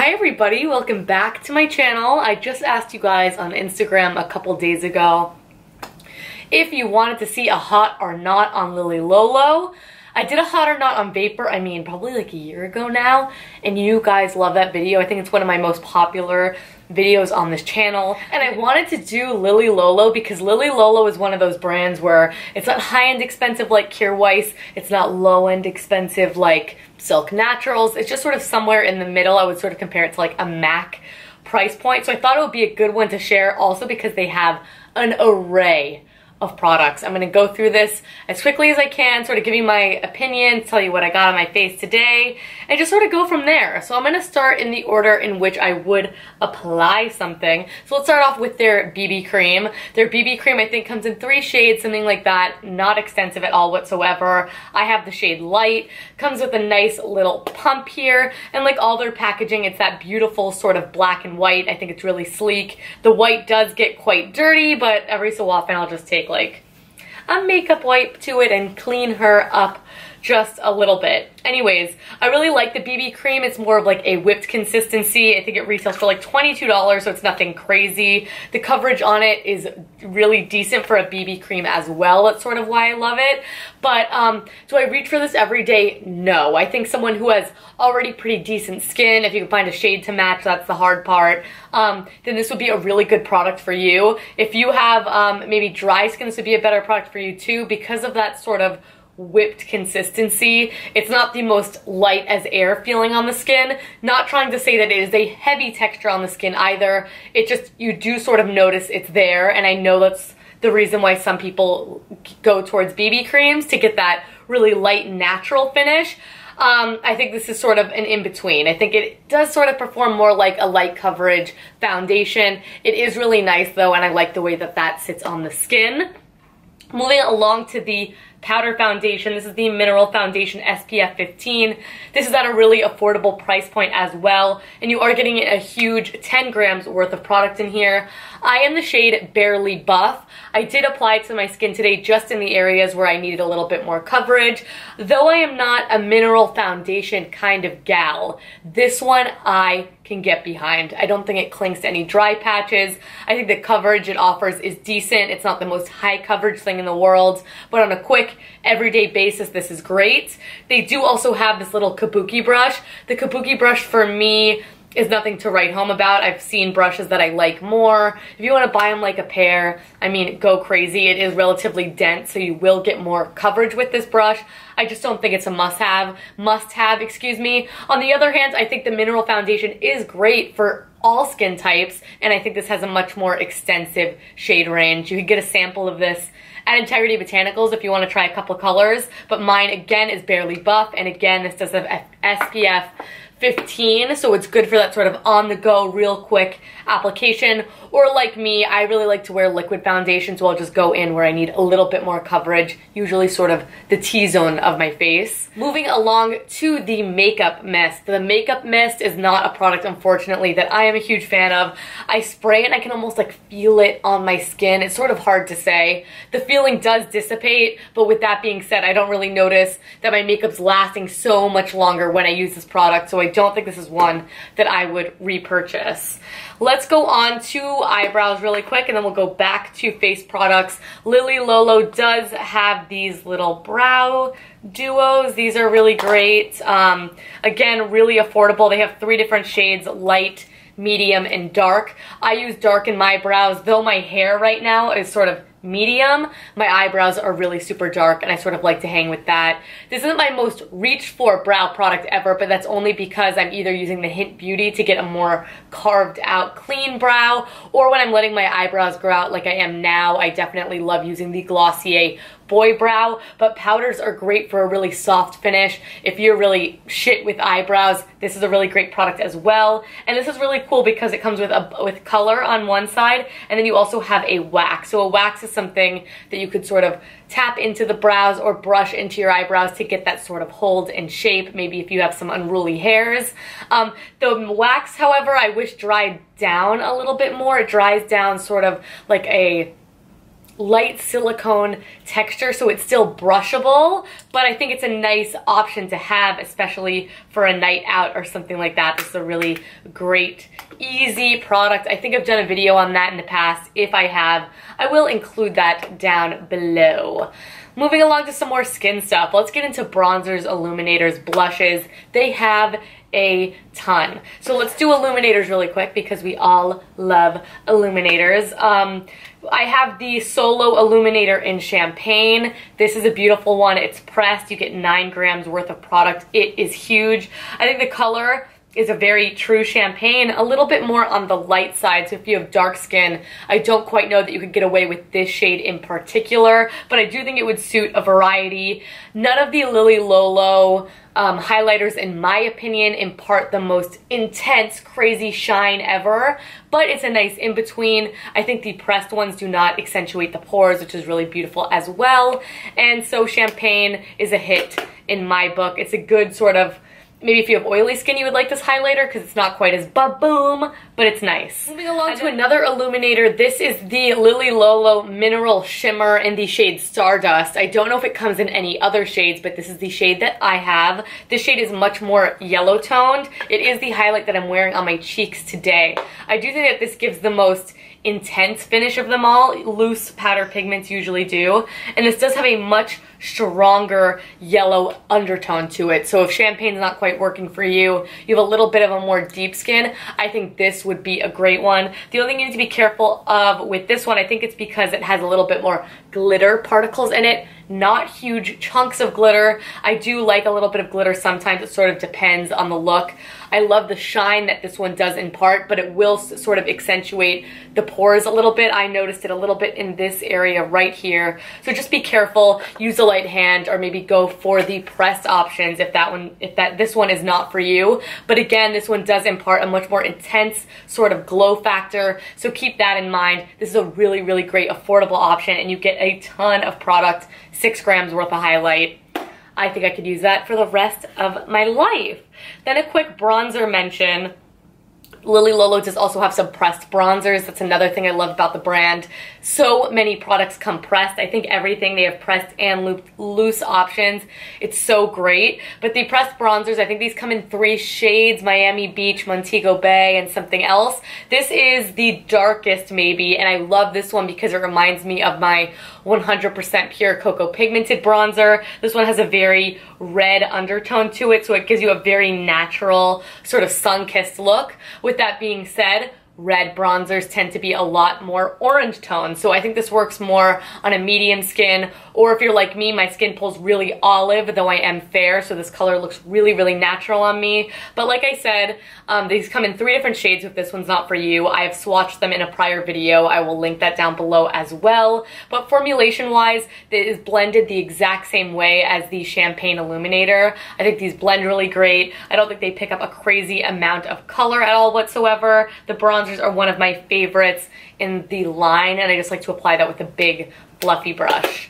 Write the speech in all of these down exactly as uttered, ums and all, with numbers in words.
Hi everybody, welcome back to my channel. I just asked you guys on Instagram a couple days ago if you wanted to see a hot or not on Lily Lolo. I did a hot or not on Vapor, I mean probably like a year ago now, and you guys love that video. I think it's one of my most popular videos on this channel, and I wanted to do Lily Lolo because Lily Lolo is one of those brands where it's not high-end expensive like Kjaer Weis, it's not low-end expensive like Silk Naturals, it's just sort of somewhere in the middle. I would sort of compare it to like a MAC price point, so I thought it would be a good one to share also because they have an array of products. I'm gonna go through this as quickly as I can, sort of give you my opinion, tell you what I got on my face today, and just sort of go from there. So I'm gonna start in the order in which I would apply something. So let's start off with their B B cream. Their B B cream I think comes in three shades, something like that, not extensive at all whatsoever. I have the shade Light, comes with a nice little pump here, and like all their packaging, it's that beautiful sort of black and white. I think it's really sleek. The white does get quite dirty, but every so often I'll just take like a makeup wipe to it and clean her up just a little bit. Anyways, I really like the B B cream. It's more of like a whipped consistency. I think it retails for like twenty-two dollars, so it's nothing crazy. The coverage on it is really decent for a B B cream as well. That's sort of why I love it. But um, do I reach for this every day? No. I think someone who has already pretty decent skin, if you can find a shade to match, that's the hard part, um, then this would be a really good product for you. If you have um, maybe dry skin, this would be a better product for you too because of that sort of whipped consistency. It's not the most light as air feeling on the skin. Not trying to say that it is a heavy texture on the skin either. It just, you do sort of notice it's there, and I know that's the reason why some people go towards B B creams to get that really light natural finish. Um, I think this is sort of an in-between. I think it does sort of perform more like a light coverage foundation. It is really nice though, and I like the way that that sits on the skin. Moving along to the powder foundation. This is the Mineral Foundation S P F fifteen. This is at a really affordable price point as well, and you are getting a huge ten grams worth of product in here. I am the shade Barely Buff. I did apply it to my skin today just in the areas where I needed a little bit more coverage. Though I am not a mineral foundation kind of gal, this one I can get behind. I don't think it clings to any dry patches. I think the coverage it offers is decent. It's not the most high coverage thing in the world, but on a quick everyday basis this is great. They do also have this little kabuki brush. The kabuki brush for me is nothing to write home about. I've seen brushes that I like more. If you want to buy them like a pair, I mean, go crazy. It is relatively dense, so you will get more coverage with this brush. I just don't think it's a must-have. Must-have, excuse me. On the other hand, I think the Mineral Foundation is great for all skin types, and I think this has a much more extensive shade range. You could get a sample of this at Integrity Botanicals if you want to try a couple colors, but mine again is Barely Buff, and again this does have S P F fifteen, so it's good for that sort of on-the-go, real quick application. Or like me, I really like to wear liquid foundation, so I'll just go in where I need a little bit more coverage, usually sort of the T-zone of my face. Moving along to the Makeup Mist. The Makeup Mist is not a product, unfortunately, that I am a huge fan of. I spray it and I can almost like feel it on my skin. It's sort of hard to say. The feeling does dissipate, but with that being said, I don't really notice that my makeup's lasting so much longer when I use this product, so I don't think this is one that I would repurchase. Let's go on to eyebrows really quick, and then we'll go back to face products. Lily Lolo does have these little brow duos. These are really great. Um, again, really affordable. They have three different shades: light, medium, and dark. I use dark in my brows, though my hair right now is sort of medium. My eyebrows are really super dark, and I sort of like to hang with that. This isn't my most reached for brow product ever, but that's only because I'm either using the Hint Beauty to get a more carved out clean brow, or when I'm letting my eyebrows grow out like I am now, I definitely love using the Glossier Boy Brow. But powders are great for a really soft finish. If you're really shit with eyebrows, this is a really great product as well. And this is really cool because it comes with a with color on one side, and then you also have a wax. So a wax is something that you could sort of tap into the brows or brush into your eyebrows to get that sort of hold and shape, maybe if you have some unruly hairs. Um, the wax, however, I wish dried down a little bit more. It dries down sort of like a light silicone texture, so it's still brushable, but I think it's a nice option to have, especially for a night out or something like that. This is a really great, easy product. I think I've done a video on that in the past. If I have, I will include that down below. Moving along to some more skin stuff. Let's get into bronzers, illuminators, blushes. They have a ton. So let's do illuminators really quick because we all love illuminators. Um, I have the Solo Illuminator in Champagne. This is a beautiful one. It's pressed. You get nine grams worth of product. It is huge. I think the color is a very true champagne, a little bit more on the light side. So if you have dark skin, I don't quite know that you could get away with this shade in particular, but I do think it would suit a variety. None of the Lily Lolo um, highlighters, in my opinion, impart the most intense, crazy shine ever, but it's a nice in-between. I think the pressed ones do not accentuate the pores, which is really beautiful as well. And so Champagne is a hit in my book. It's a good sort of, maybe if you have oily skin, you would like this highlighter because it's not quite as ba-boom, but it's nice. Moving along to another illuminator, this is the Lily Lolo Mineral Shimmer in the shade Stardust. I don't know if it comes in any other shades, but this is the shade that I have. This shade is much more yellow toned. It is the highlight that I'm wearing on my cheeks today. I do think that this gives the most intense finish of them all. Loose powder pigments usually do, and this does have a much stronger yellow undertone to it. So if Champagne's not quite working for you, you have a little bit of a more deep skin, I think this would be a great one. The only thing you need to be careful of with this one, I think it's because it has a little bit more glitter particles in it, not huge chunks of glitter. I do like a little bit of glitter sometimes. It sort of depends on the look. I love the shine that this one does impart, but it will sort of accentuate the pores a little bit. I noticed it a little bit in this area right here. So just be careful. Use a light hand, or maybe go for the pressed options if that one, if that this one is not for you. But again, this one does impart a much more intense sort of glow factor. So keep that in mind. This is a really, really great affordable option, and you get a ton of product, six grams worth of highlight. I think I could use that for the rest of my life. Then a quick bronzer mention. Lily Lolo does also have some pressed bronzers. That's another thing I love about the brand. So many products come pressed. I think everything, they have pressed and looped, loose options. It's so great. But the pressed bronzers, I think these come in three shades: Miami Beach, Montego Bay, and something else. This is the darkest maybe, and I love this one because it reminds me of my one hundred percent pure cocoa pigmented bronzer. This one has a very red undertone to it, so it gives you a very natural sort of sun-kissed look. With that being said, red bronzers tend to be a lot more orange toned, so I think this works more on a medium skin, or if you're like me, my skin pulls really olive, though I am fair, so this color looks really, really natural on me. But like I said, um, these come in three different shades if this one's not for you. I have swatched them in a prior video. I will link that down below as well. But formulation-wise, it is blended the exact same way as the Champagne Illuminator. I think these blend really great. I don't think they pick up a crazy amount of color at all whatsoever. The bronzers are one of my favorites in the line, and I just like to apply that with a big fluffy brush.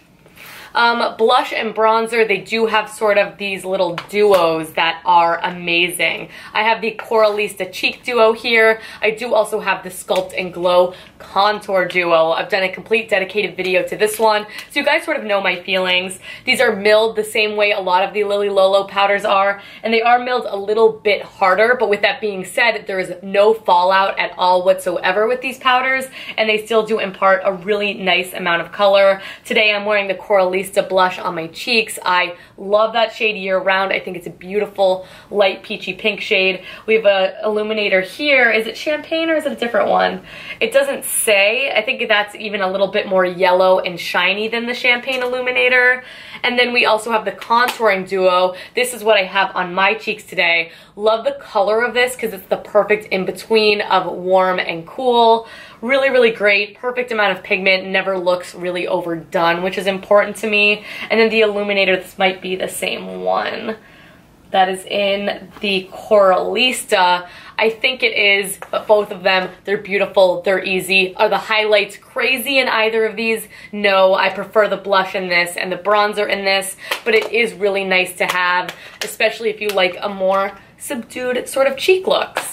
Um, blush and bronzer, they do have sort of these little duos that are amazing. I have the Coralista Cheek Duo here. I do also have the Sculpt and Glow Contour Duo. I've done a complete dedicated video to this one, so you guys sort of know my feelings. These are milled the same way a lot of the Lily Lolo powders are, and they are milled a little bit harder, but with that being said, there is no fallout at all whatsoever with these powders, and they still do impart a really nice amount of color. Today I'm wearing the Coralista blush on my cheeks. I love that shade year round. I think it's a beautiful light peachy pink shade. We have a illuminator here. Is it Champagne or is it a different one? It doesn't say. I think that's even a little bit more yellow and shiny than the Champagne Illuminator. And then we also have the Contouring Duo. This is what I have on my cheeks today. Love the color of this because it's the perfect in-between of warm and cool. Really, really great. Perfect amount of pigment. Never looks really overdone, which is important to me. And then the Illuminator, this might be the same one. That is in the Coralista. I think it is, but both of them, they're beautiful, they're easy. Are the highlights crazy in either of these? No, I prefer the blush in this and the bronzer in this, but it is really nice to have, especially if you like a more subdued sort of cheek looks.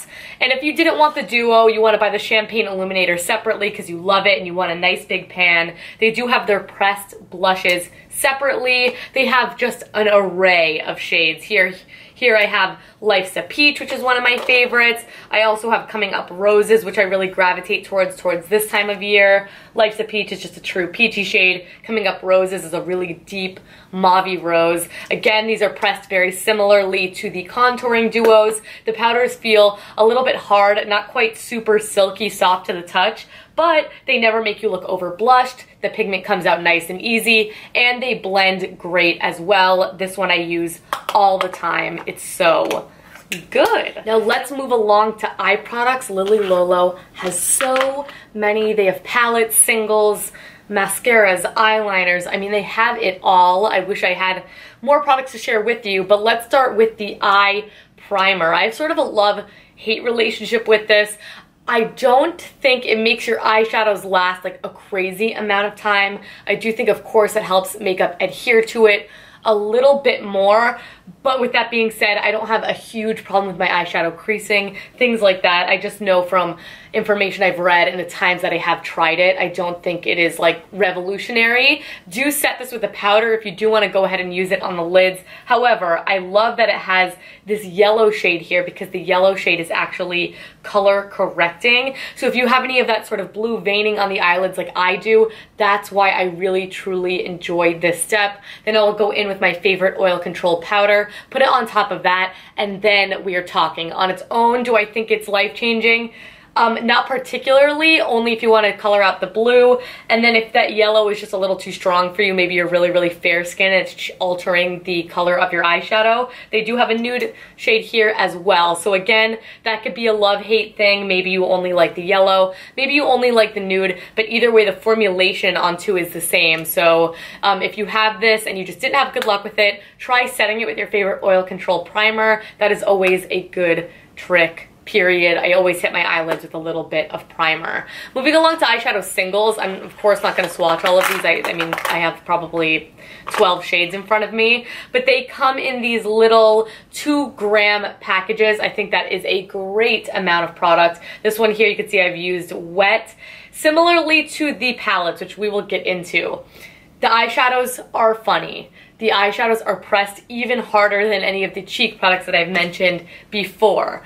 And if you didn't want the duo, you want to buy the Champagne Illuminator separately because you love it and you want a nice big pan, they do have their pressed blushes separately. They have just an array of shades. Here, here I have Life's a Peach, which is one of my favorites. I also have Coming Up Roses, which I really gravitate towards towards this time of year. Life's a Peach is just a true peachy shade. Coming Up Roses is a really deep mauve rose. Again, these are pressed very similarly to the contouring duos. The powders feel a little bit hard, not quite super silky soft to the touch, but they never make you look over blushed. The pigment comes out nice and easy, and they blend great as well. This one I use all the time. It's so good. Now let's move along to eye products. Lily Lolo has so many. They have palettes, singles, mascaras, eyeliners. I mean, they have it all. I wish I had more products to share with you, but let's start with the eye primer. I have sort of a love-hate relationship with this. I don't think it makes your eyeshadows last like a crazy amount of time. I do think, of course, it helps makeup adhere to it a little bit more. But with that being said, I don't have a huge problem with my eyeshadow creasing, things like that. I just know from information I've read and the times that I have tried it, I don't think it is like revolutionary. Do set this with a powder if you do want to go ahead and use it on the lids. However, I love that it has this yellow shade here because the yellow shade is actually color correcting. So if you have any of that sort of blue veining on the eyelids like I do, that's why I really truly enjoy this step. Then I'll go in with my favorite oil control powder, put it on top of that, and then we are talking. On its own, do I think it's life-changing? Um, not particularly, only if you want to color out the blue. And then if that yellow is just a little too strong for you, maybe you're really, really fair skin and it's altering the color of your eyeshadow. They do have a nude shade here as well. So again, that could be a love-hate thing. Maybe you only like the yellow, maybe you only like the nude, but either way, the formulation on two is the same. So um, if you have this and you just didn't have good luck with it, try setting it with your favorite oil control primer. That is always a good trick. Period. I always hit my eyelids with a little bit of primer. Moving along to eyeshadow singles, I'm of course not going to swatch all of these. I, I mean, I have probably twelve shades in front of me, but they come in these little two gram packages. I think that is a great amount of product. This one here, you can see I've used wet, similarly to the palettes, which we will get into. The eyeshadows are funny. The eyeshadows are pressed even harder than any of the cheek products that I've mentioned before.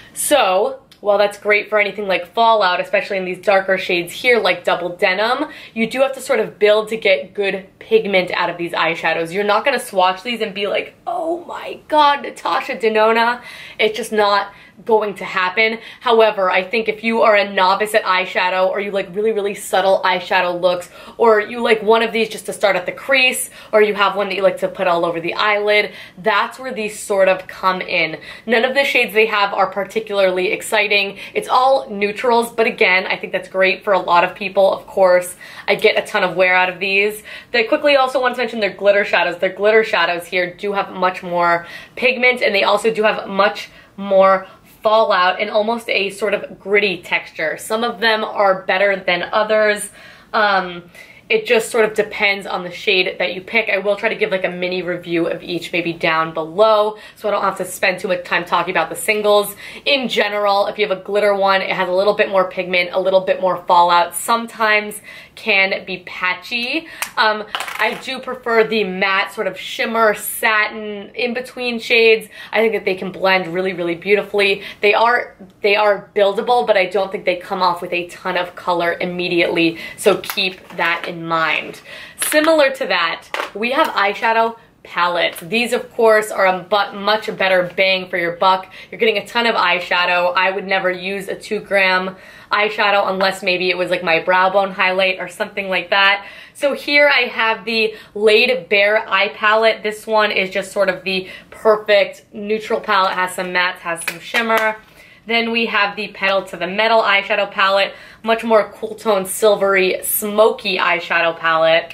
So, while that's great for anything like fallout, especially in these darker shades here like Double Denim, you do have to sort of build to get good pigment out of these eyeshadows. You're not going to swatch these and be like, oh my god, Natasha Denona. It's just not going to happen. However, I think if you are a novice at eyeshadow, or you like really, really subtle eyeshadow looks, or you like one of these just to start at the crease, or you have one that you like to put all over the eyelid, that's where these sort of come in. None of the shades they have are particularly exciting. It's all neutrals, but again, I think that's great for a lot of people. Of course, I get a ton of wear out of these. They quickly also want to mention their glitter shadows. Their glitter shadows here do have much more pigment, and they also do have much more fallout and almost a sort of gritty texture. Some of them are better than others. Um, it just sort of depends on the shade that you pick. I will try to give like a mini review of each maybe down below, so I don't have to spend too much time talking about the singles. In general, if you have a glitter one, it has a little bit more pigment, a little bit more fallout, sometimes can be patchy. Um, I do prefer the matte sort of shimmer, satin, in-between shades. I think that they can blend really, really beautifully. They are, they are buildable, but I don't think they come off with a ton of color immediately, so keep that in mind. Similar to that, we have eyeshadow palettes. These, of course, are a but much better bang for your buck. You're getting a ton of eyeshadow. I would never use a two gram eyeshadow unless maybe it was like my brow bone highlight or something like that. So here I have the Laid Bare Eye Palette. This one is just sort of the perfect neutral palette. Has some mattes, has some shimmer. Then we have the Pedal to the Metal eyeshadow palette, much more cool tone, silvery, smoky eyeshadow palette.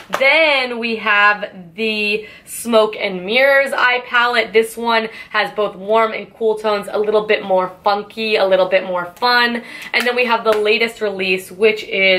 Then we have the Smoke and Mirrors eye palette. This one has both warm and cool tones, a little bit more funky, a little bit more fun. And then we have the latest release, which is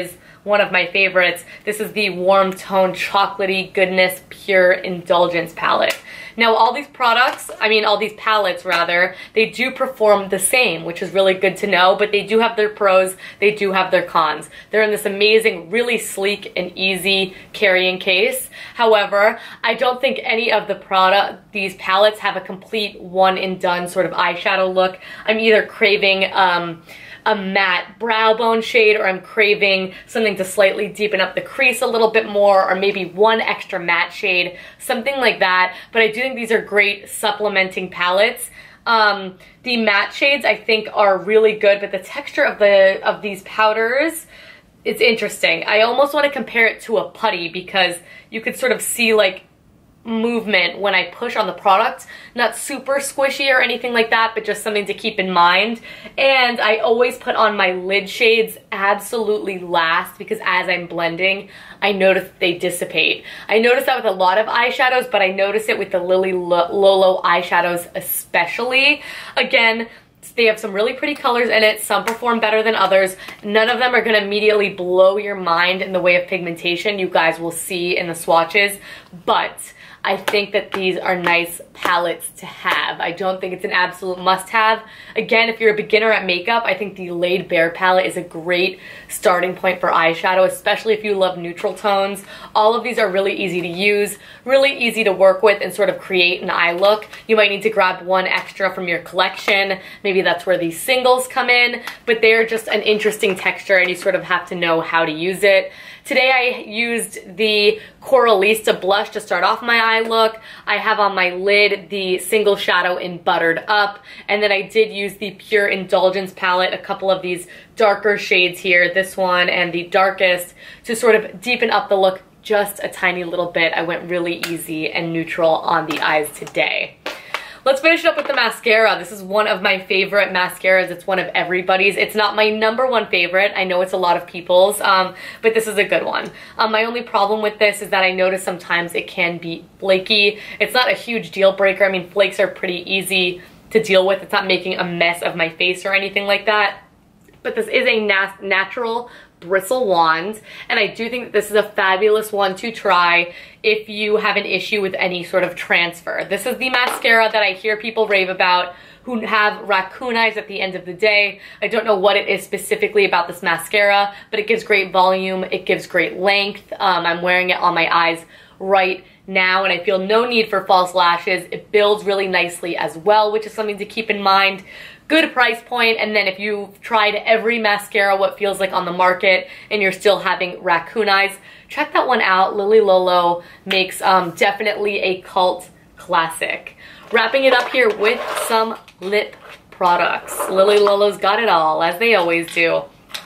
one of my favorites. This is the Warm Tone Chocolatey Goodness Pure Indulgence palette. Now all these products, I mean all these palettes rather, they do perform the same, which is really good to know, but they do have their pros, they do have their cons. They're in this amazing, really sleek and easy carrying case. However, I don't think any of the product, these palettes have a complete one and done sort of eyeshadow look. I'm either craving um, a matte brow bone shade, or I'm craving something to slightly deepen up the crease a little bit more, or maybe one extra matte shade, something like that. But I do think these are great supplementing palettes. Um, the matte shades I think are really good, but the texture of the of these powders, it's interesting. I almost want to compare it to a putty because you could sort of see like movement when I push on the product. Not super squishy or anything like that, but just something to keep in mind. And I always put on my lid shades absolutely last because as I'm blending, I notice they dissipate. I notice that with a lot of eyeshadows, but I notice it with the Lily Lolo eyeshadows especially. Again, they have some really pretty colors in it. Some perform better than others. None of them are going to immediately blow your mind in the way of pigmentation. You guys will see in the swatches, but I think that these are nice palettes to have. I don't think it's an absolute must-have. Again, if you're a beginner at makeup, I think the Laid Bare palette is a great starting point for eyeshadow, especially if you love neutral tones. All of these are really easy to use, really easy to work with and sort of create an eye look. You might need to grab one extra from your collection. Maybe that's where these singles come in, but they're just an interesting texture and you sort of have to know how to use it. Today I used the Coralista blush to start off my eye look. I have on my lid the single shadow in Buttered Up, and then I did use the Pure Indulgence palette, a couple of these darker shades here, this one and the darkest, to sort of deepen up the look just a tiny little bit. I went really easy and neutral on the eyes today. Let's finish up with the mascara. This is one of my favorite mascaras. It's one of everybody's. It's not my number one favorite. I know it's a lot of people's, um, but this is a good one. Um, my only problem with this is that I notice sometimes it can be flaky. It's not a huge deal breaker. I mean, flakes are pretty easy to deal with. It's not making a mess of my face or anything like that. But this is a nat natural bristle wand, and I do think that this is a fabulous one to try if you have an issue with any sort of transfer. This is the mascara that I hear people rave about who have raccoon eyes at the end of the day. I don't know what it is specifically about this mascara, but it gives great volume, it gives great length. Um, I'm wearing it on my eyes right now and I feel no need for false lashes. It builds really nicely as well, which is something to keep in mind. Good price point, and then if you've tried every mascara what feels like on the market and you're still having raccoon eyes, check that one out. Lily Lolo makes um, definitely a cult classic. Wrapping it up here with some lip products. Lily Lolo's got it all, as they always do.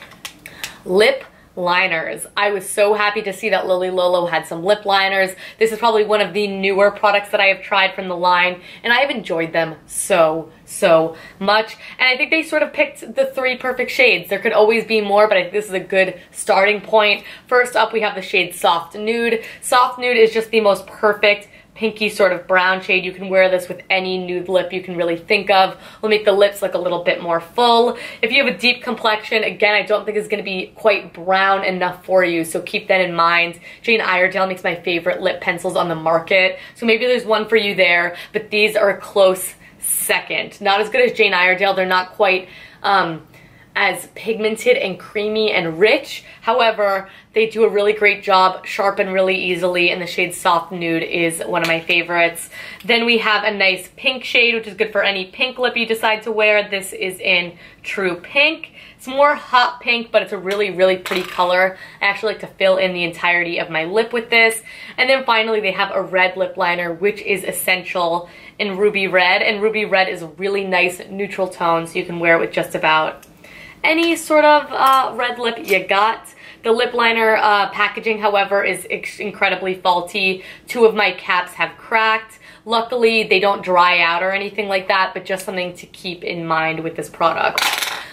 Lip liners. I was so happy to see that Lily Lolo had some lip liners. This is probably one of the newer products that I have tried from the line, and I have enjoyed them so, so much. And I think they sort of picked the three perfect shades. There could always be more, but I think this is a good starting point. First up, we have the shade Soft Nude. Soft Nude is just the most perfect pinky sort of brown shade. You can wear this with any nude lip you can really think of. Will make the lips look a little bit more full. If you have a deep complexion, again, I don't think it's going to be quite brown enough for you, so keep that in mind. Jane Iredale makes my favorite lip pencils on the market, so maybe there's one for you there, but these are a close second. Not as good as Jane Iredale. They're not quite um, as pigmented and creamy and rich. However, they do a really great job, sharpen really easily, and the shade Soft Nude is one of my favorites. Then we have a nice pink shade, which is good for any pink lip you decide to wear. This is in True Pink. It's more hot pink, but it's a really, really pretty color. I actually like to fill in the entirety of my lip with this. And then finally, they have a red lip liner, which is Essential in Ruby Red. And Ruby Red is a really nice neutral tone, so you can wear it with just about any sort of uh, red lip you got. The lip liner uh, packaging, however, is incredibly faulty. Two of my caps have cracked. Luckily, they don't dry out or anything like that, but just something to keep in mind with this product.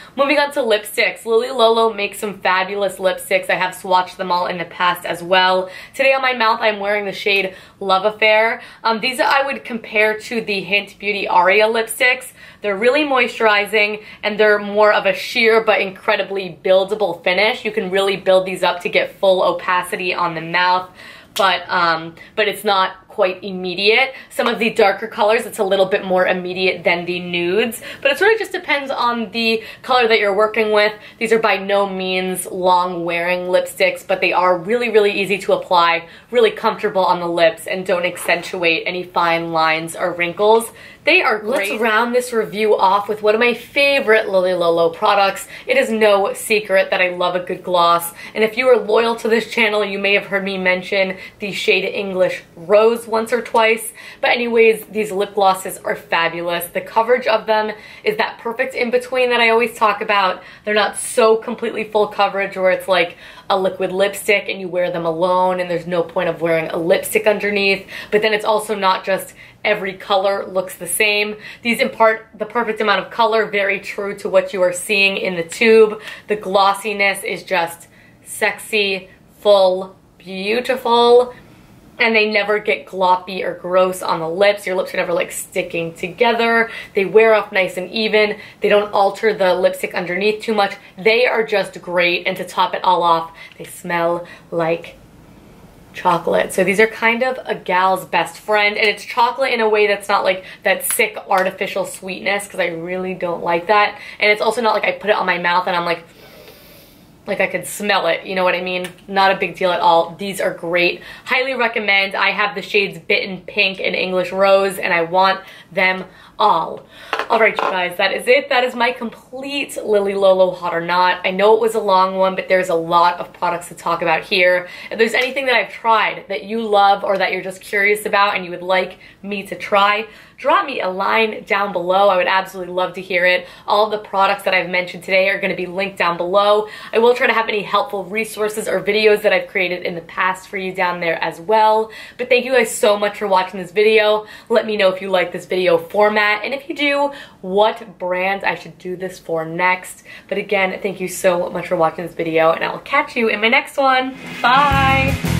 Moving on to lipsticks. Lily Lolo makes some fabulous lipsticks. I have swatched them all in the past as well. Today on my mouth, I'm wearing the shade Love Affair. Um, these I would compare to the Hint Beauty Aria lipsticks. They're really moisturizing and they're more of a sheer but incredibly buildable finish. You can really build these up to get full opacity on the mouth, but um, but it's not quite immediate. Some of the darker colors, it's a little bit more immediate than the nudes, but it sort of just depends on the color that you're working with. These are by no means long wearing lipsticks, but they are really, really easy to apply, really comfortable on the lips, and don't accentuate any fine lines or wrinkles. They are great. Let's round this review off with one of my favorite Lily Lolo products. It is no secret that I love a good gloss, and if you are loyal to this channel, you may have heard me mention the shade English Rose once or twice. But anyways, these lip glosses are fabulous. The coverage of them is that perfect in-between that I always talk about. They're not so completely full coverage where it's like a liquid lipstick and you wear them alone and there's no point of wearing a lipstick underneath, but then it's also not just every color looks the same. These impart the perfect amount of color, very true to what you are seeing in the tube. The glossiness is just sexy, full, beautiful, and they never get gloppy or gross on the lips. Your lips are never like sticking together. They wear off nice and even. They don't alter the lipstick underneath too much. They are just great, and to top it all off, they smell like chocolate. So these are kind of a gal's best friend, and it's chocolate in a way that's not like that sick artificial sweetness, because I really don't like that. And it's also not like I put it on my mouth and I'm like, like I could smell it, you know what I mean? Not a big deal at all. These are great. Highly recommend. I have the shades Bitten Pink and English Rose, and I want them all. All right, you guys, that is it. That is my complete Lily Lolo Hot or Not. I know it was a long one, but there's a lot of products to talk about here. If there's anything that I've tried that you love or that you're just curious about and you would like me to try, drop me a line down below. I would absolutely love to hear it. All of the products that I've mentioned today are going to be linked down below. I will try to have any helpful resources or videos that I've created in the past for you down there as well. But thank you guys so much for watching this video. Let me know if you like this video format, and if you do, what brand I should do this for next. But again, thank you so much for watching this video, and I will catch you in my next one. Bye!